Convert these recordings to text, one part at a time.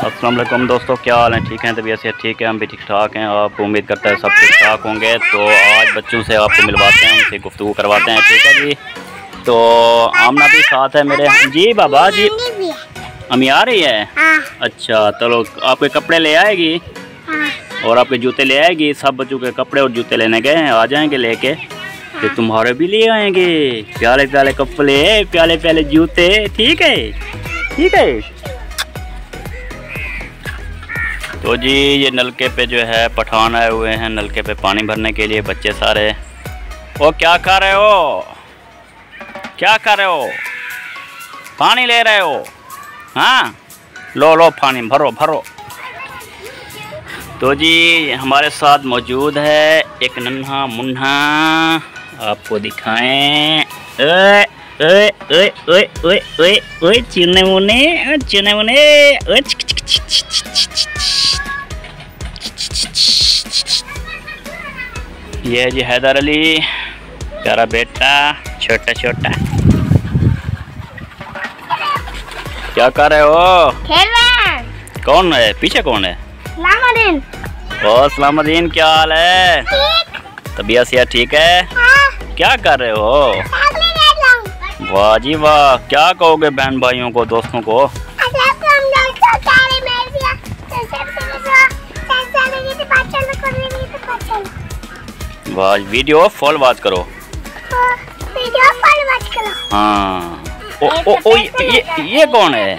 अस्सलाम वालेकुम दोस्तों, क्या हाल है? ठीक हैं? तबीयत से ठीक है? हम भी ठीक ठाक हैं। आप उम्मीद करते हैं सब ठीक ठाक होंगे। तो आज बच्चों से आपको मिलवाते हैं, उनसे गुफ्तगू करवाते हैं। ठीक है जी। तो आमना भी साथ है मेरे। जी बाबा जी, अम्मी आ रही है? अच्छा, चलो आपके कपड़े ले आएगी और आपके जूते ले आएगी। सब बच्चों के कपड़े और जूते लेने गए हैं, आ जाएंगे लेके। फिर तुम्हारे भी ले आएंगे प्याले प्याले कपड़े, प्याले प्याले जूते। ठीक है, ठीक है। तो जी ये नलके पे जो है पठान आए हुए हैं, नलके पे पानी भरने के लिए बच्चे सारे। ओ क्या कर रहे हो? क्या कर रहे हो? पानी ले रहे हो? हाँ, लो लो पानी भरो भरो। तो जी हमारे साथ मौजूद है एक नन्हा मुन्हा, आपको दिखाएं। ओए ओए ओए ओए ओए ओए ओए चुने मुने, चुने मुने। ये जी हैदर अली, प्यारा बेटा, छोटा छोटा। क्या कर रहे हो? खेल रहे हैं। कौन है पीछे? कौन है? सलामुद्दीन। ओ सलामुद्दीन, क्या हाल है? तबीयत से ठीक है? हाँ। क्या कर रहे हो? वाह जी वाह, क्या कहोगे बहन भाइयों को, दोस्तों को? वाह, वीडियो फुल बात करो। हाँ। ओ ओ ये कौन है?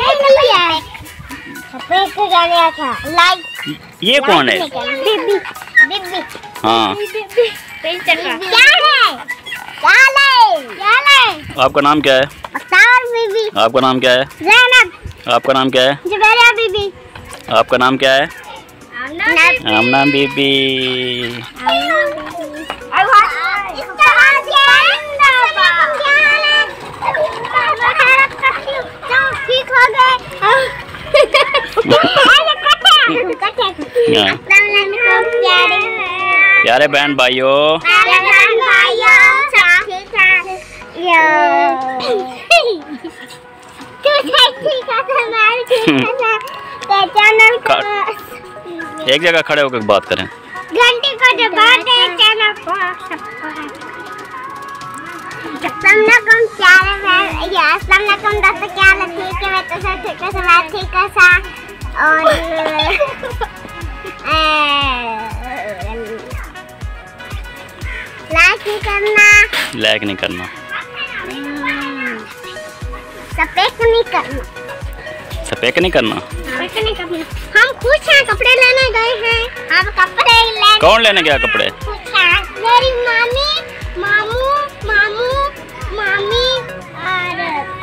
ये कौन है? हाँ। आपका नाम क्या है? आपका नाम क्या है? आपका नाम क्या है? आपका नाम क्या है? आमना बीबी। प्यारे बहन भाइयों, एक जगह खड़े होकर बात करें। घंटे का जवाब दे चैनल को और लाइक नहीं करना, सपेक नहीं करना, सपेक नहीं करना। हम खुश हैं, कपड़े लेने गए हैं। अब कपड़े लेने। कौन लेने गया कपड़े? मेरी मामी, मामू, मामू, मामी और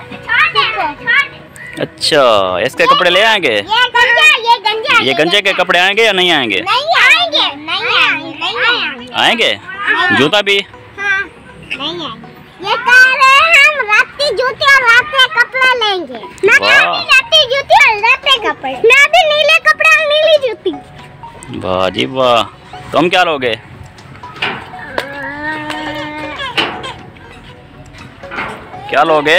अच्छा, इसके कपड़े ले आएंगे? ये गंजे के कपड़े आएंगे या नहीं आएंगे? नहीं आएंगे, नहीं आएंगे, आएंगे। जूता भी? हाँ, नहीं आएंगे। ये कह रहे हैं हम राती जूते और राती कपड़ा लेंगे। राती जूते और राती कपड़े। मैं भी नीले कपड़े और नीली जूती। वाह जी वाह। तुम क्या लोगे? क्या लोगे?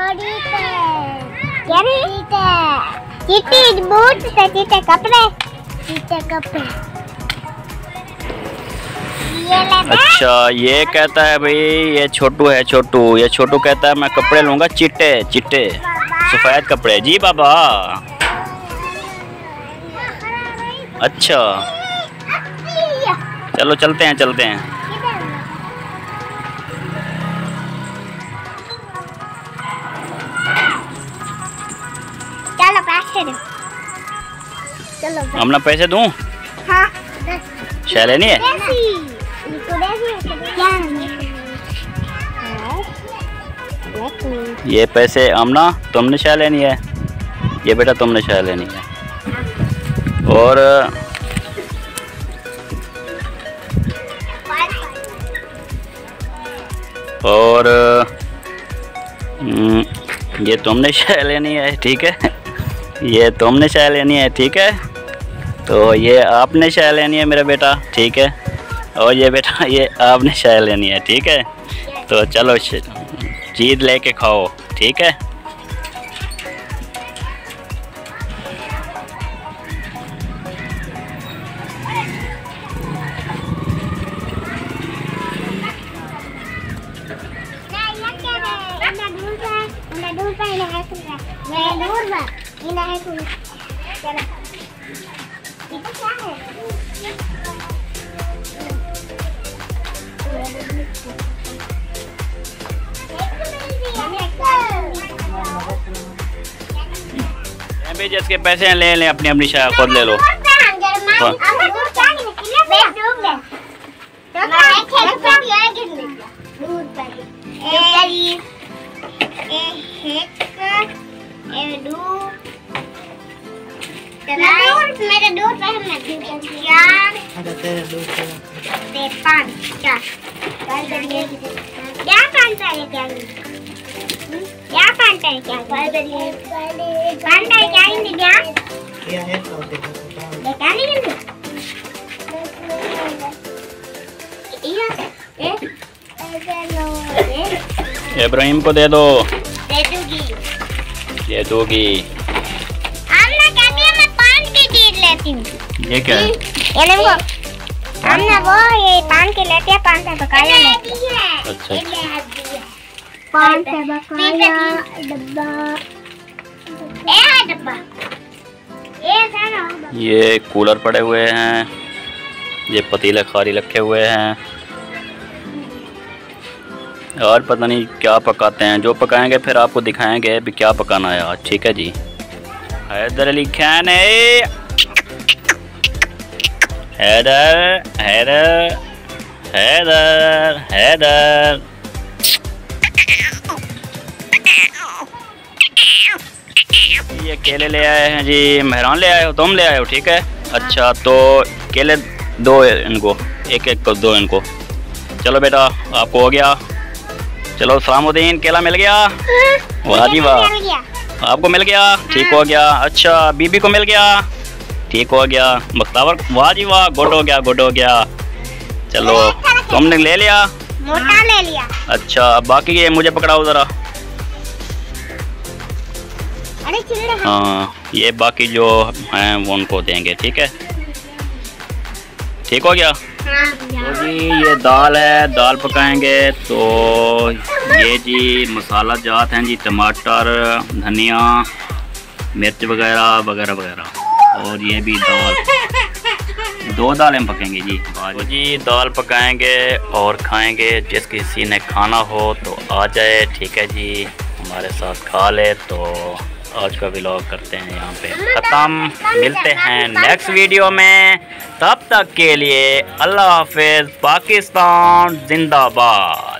चीटी बूट, चीटे कपड़े, चीटे कपड़े। अच्छा, ये कहता है भाई, ये छोटू है, छोटू। ये छोटू कहता है मैं कपड़े लूंगा चिट्टे चिट्टे सफेद कपड़े। जी बाबा। अच्छा, चलो चलते हैं, चलते हैं। चलो पैसे दो। चलो हमने पैसे दूं? हाँ। शै लेनी है? ये पैसे आमना तुमने शै लेनी है, ये बेटा तुमने शै लेनी है। और ये तुमने शै लेनी है, ठीक है। ये तुमने शै लेनी है, ठीक है। तो ये आपने शै लेनी है मेरा बेटा, ठीक है। और ये बेटा ये आपने शै लेनी है, ठीक है। तो चलो चीज़ लेके खाओ, ठीक है। ये है तू क्या लगा? ये तो क्या है? भी जिसके पैसे ले लें, अपनी अपनी शायद खुद ले लो। मेरे दो क्या पांटा है क्या पांटा है क्या हिंदी क्या है क्या नहीं हिंदी इब्राहिम को दे दो। दे दूंगी। दे दोगी। आमना कहती है मैं पान की चीज लेती हूँ। ये क्या है? ये देखो आमना वो ये पान की लेती है, पान से बकाया लेती है। अच्छा पान से बकाया डब्बा डब्बा ये कूलर पड़े हुए हैं, ये पतीले खारी रखे हुए हैं और पता नहीं क्या पकाते हैं। जो पकाएंगे फिर आपको दिखाएंगे भी क्या पकाना है आज। ठीक है जी। हैदर अली खान हैदर हैदर हैदर हैदर ये केले ले आए हैं जी। मेहरान ले आए हो, तुम ले आए हो? ठीक है। अच्छा तो केले दो इनको, एक एक को दो इनको। चलो बेटा आपको हो गया। चलो सलामुद्दीन केला मिल गया। वाह जी वाह, आपको मिल गया, ठीक हो गया। अच्छा बीबी को मिल गया, ठीक हो गया। मुख्तावर वाह जी वाह, गुड हो गया गुड हो गया। चलो तुमने ले लिया, मोटा ले लिया। अच्छा बाकी ये मुझे पकड़ाओ ज़रा। हाँ ये बाकी जो हैं वो उनको देंगे। ठीक है, ठीक हो गया। तो जी ये दाल है, दाल पकाएंगे। तो ये जी मसाला जात हैं जी, टमाटर धनिया मिर्च वगैरह वगैरह वगैरह। और ये भी दाल, दो दालें पकेंगी जी। तो जी दाल पकाएंगे और खाएंगे। जिस किसी ने खाना हो तो आ जाए। ठीक है जी, हमारे साथ खा ले। तो आज का व्लॉग करते हैं यहाँ पे ख़त्म। मिलते हैं नेक्स्ट वीडियो में, तब तक के लिए अल्लाह हाफिज़। पाकिस्तान जिंदाबाद।